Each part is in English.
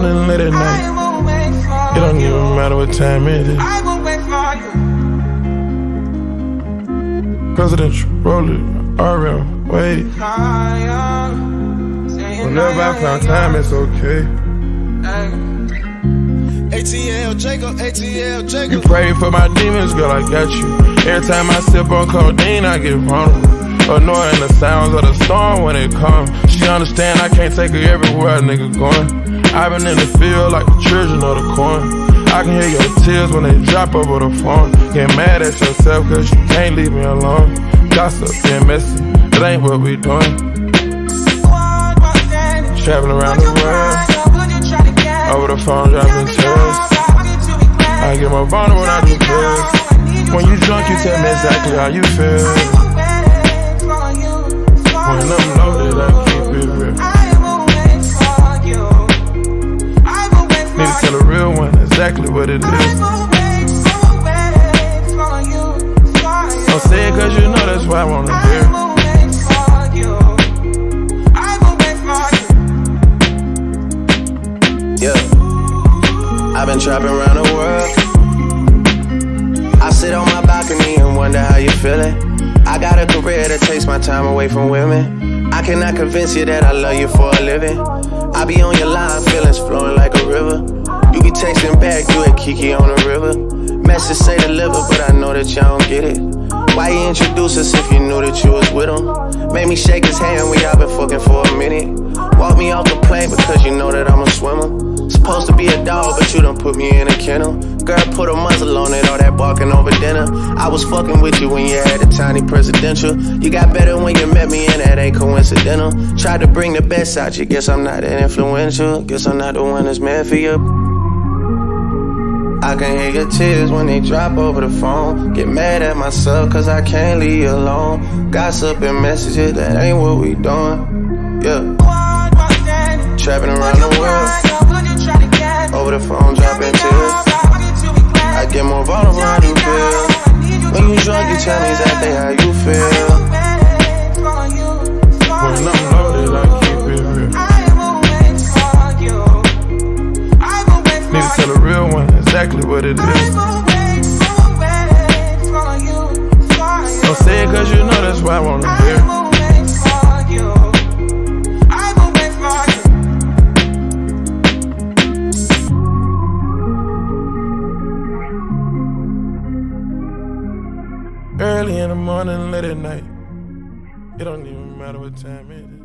morning, late at night. It don't even matter what time it is. Presidential, Rollie, RM, wait. Whenever I found time, it's okay. ATL Jacob, ATL Jacob. You pray for my demons, girl, I got you. Every time I sip on codeine, I get vulnerable. Annoying the sounds of the storm when it comes. She understand I can't take her everywhere a nigga going. I've been in the field like the children of the corn. I can hear your tears when they drop over the phone. Get mad at yourself cause you can't leave me alone. Gossip and messy, it ain't what we doing. Traveling around the world, over the phone dropping tears. I get more vulnerable when I do pills. When you drunk you tell me exactly how you feel. When I'm loaded, I keep it real. Need to tell a real one exactly what it is. Don't say it cause you know that's why I wanna hear. Yeah, I've been trapping around the world. I sit on my balcony and wonder how you feeling. I got a career that takes my time away from women. I cannot convince you that I love you for a living. I be on your line, feelings flowing like a river. You be texting back, you and Kiki on the river. Message say deliver, but I know that y'all don't get it. Why you introduce us if you knew that you was with him? Made me shake his hand, we all been fucking for a minute. Walk me off the plane because you know that I'm a swimmer. Supposed to be a dog, but you done put me in a kennel. Girl, put a muzzle on it, all that barking over dinner. I was fucking with you when you had a tiny presidential. You got better when you met me, and that ain't coincidental. Tried to bring the best out you, guess I'm not that influential. Guess I'm not the one that's meant for you. I can hear your tears when they drop over the phone. Get mad at myself cause I can't leave you alone. Gossip and messages, that ain't what we doing. Yeah. Trapping around the world, over the phone dropping tears. I get more vulnerable when I do feel. When you drunk you tell me exactly how you feel. When I'm loaded I keep it real. Need to tell a real one exactly what it is. Don't say it cause you know that's why I wanna hear. Early in the morning, late at night. It don't even matter what time it is.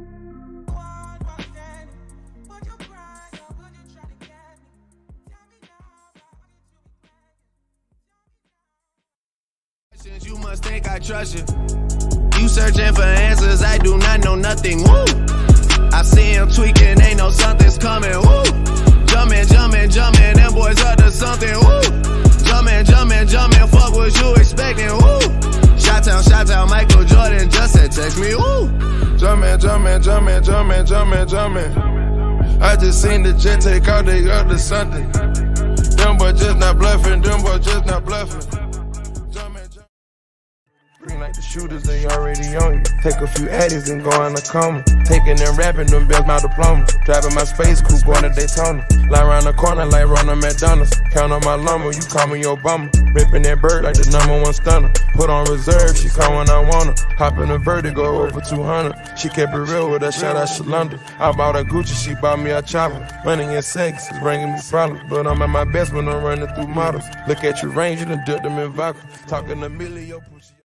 You must think I trust you. You searching for answers, I do not know nothing. Woo! I see him tweaking, ain't no something's coming. Woo! Jumping, jumping, jumping, them boys up to something. Woo! Jumping, jumping, jumping, fuck what you expecting. Woo! Shout out, Michael Jordan just said text me. Woo! Jumping, jumping, jumping, jumping, jumping, jumping. I just seen the jet take out, they up to something. Them boys just not bluffing, them boys just not bluffing. Green like the shooters, they already on you. Take a few addies and go in a coma. Taking and rapping, them bells my diploma. Driving my space coupe, going to Daytona. Lie around the corner like Ronald McDonald's. Count on my lumber, you call me your bummer. Ripping that bird like the #1 stunner. Put on reserve, she call when I want her. Hop in a Vertigo over 200. She kept it real with her, shout out Shalonda. I bought a Gucci, she bought me a chopper. Running in sex is bringing me problems. But I'm at my best when I'm running through models. Look at your range, you done dipped them in vodka. Talking a million, yo pussy.